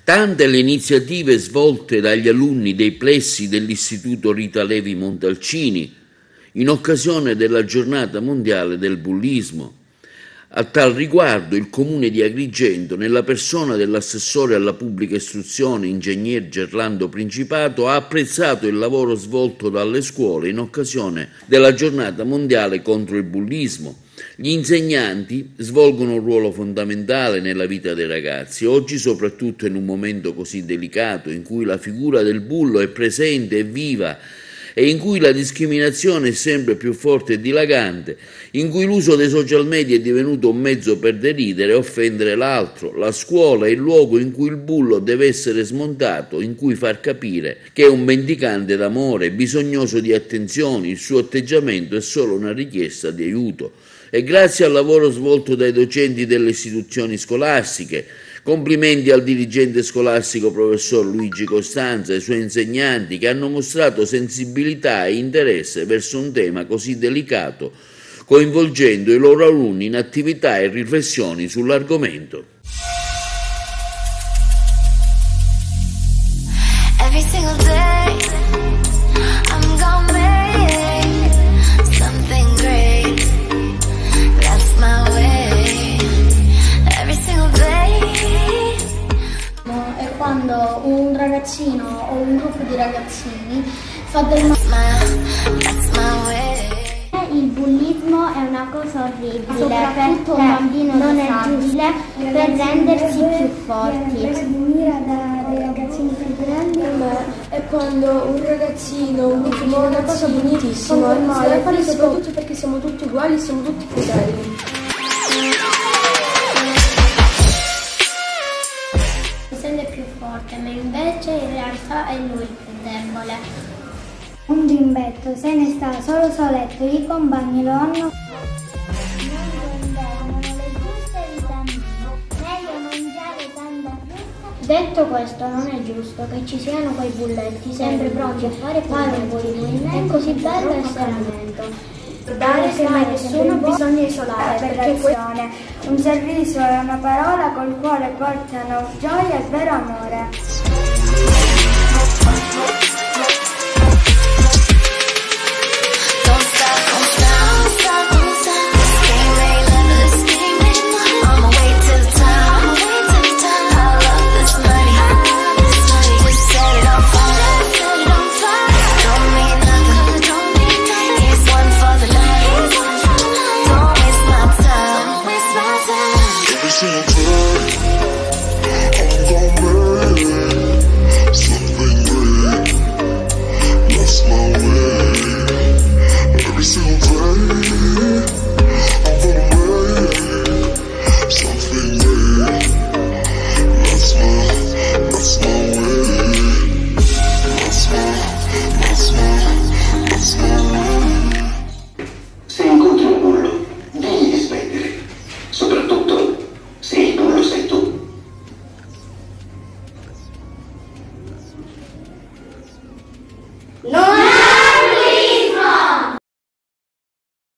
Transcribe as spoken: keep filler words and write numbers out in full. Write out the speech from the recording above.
Tante le iniziative svolte dagli alunni dei plessi dell'Istituto Rita Levi Montalcini in occasione della Giornata Mondiale del Bullismo. A tal riguardo il Comune di Agrigento, nella persona dell'assessore alla pubblica istruzione, ingegner Gerlando Principato, ha apprezzato il lavoro svolto dalle scuole in occasione della Giornata Mondiale contro il Bullismo. Gli insegnanti svolgono un ruolo fondamentale nella vita dei ragazzi, oggi soprattutto in un momento così delicato in cui la figura del bullo è presente e viva e in cui la discriminazione è sempre più forte e dilagante, in cui l'uso dei social media è divenuto un mezzo per deridere e offendere l'altro. La scuola è il luogo in cui il bullo deve essere smontato, in cui far capire che è un mendicante d'amore, bisognoso di attenzioni, il suo atteggiamento è solo una richiesta di aiuto. E grazie al lavoro svolto dai docenti delle istituzioni scolastiche, complimenti al dirigente scolastico professor Luigi Costanza e ai suoi insegnanti che hanno mostrato sensibilità e interesse verso un tema così delicato, coinvolgendo i loro alunni in attività e riflessioni sull'argomento. Quando un ragazzino o un gruppo di ragazzini fa del male. Il bullismo è una cosa orribile, Soprattutto un bambino non è giusto per rendersi più forti. Punire da dei ragazzini più grandi è quando un ragazzino, un gruppo di ragazzini si deve fare soprattutto perché siamo tutti uguali, siamo tutti fratelli. Più forte, ma invece in realtà è lui il più debole. Un gimbetto se ne sta solo soletto, i compagni lo hanno. Non prendevano le giuste vitamine, meglio mangiare tanta frutta. Detto questo, non è giusto che ci siano quei bulletti sempre pronti a fare un bullismo. È così bello essere ammento. Dare che mai nessuno bisogna isolare perché questione. Un sorriso è una parola col quale portano gioia e vero amore.